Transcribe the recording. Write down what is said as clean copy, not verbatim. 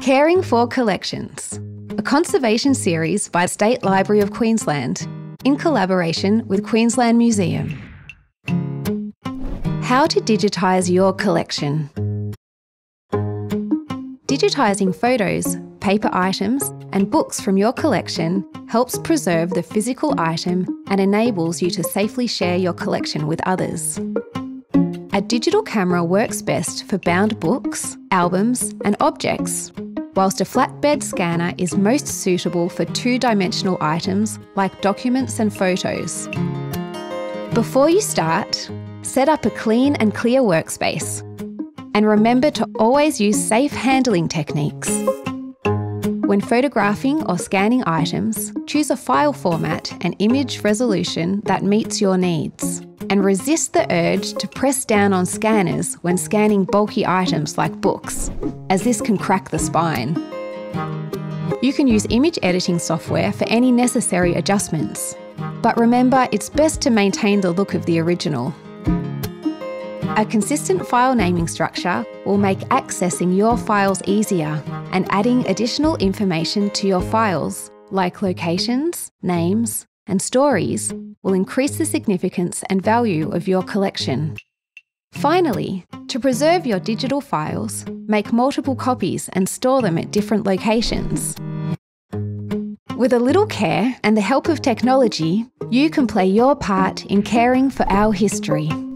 Caring for Collections, a conservation series by the State Library of Queensland in collaboration with Queensland Museum. How to digitise your collection. Digitising photos, paper items and books from your collection helps preserve the physical item and enables you to safely share your collection with others. A digital camera works best for bound books, albums and objects, whilst a flatbed scanner is most suitable for two-dimensional items like documents and photos. Before you start, set up a clean and clear workspace. And remember to always use safe handling techniques. When photographing or scanning items, choose a file format and image resolution that meets your needs. And resist the urge to press down on scanners when scanning bulky items like books, as this can crack the spine. You can use image editing software for any necessary adjustments. But remember, it's best to maintain the look of the original. A consistent file naming structure will make accessing your files easier, and adding additional information to your files, like locations, names, and stories, will increase the significance and value of your collection. Finally, to preserve your digital files, make multiple copies and store them at different locations. With a little care and the help of technology, you can play your part in caring for our history.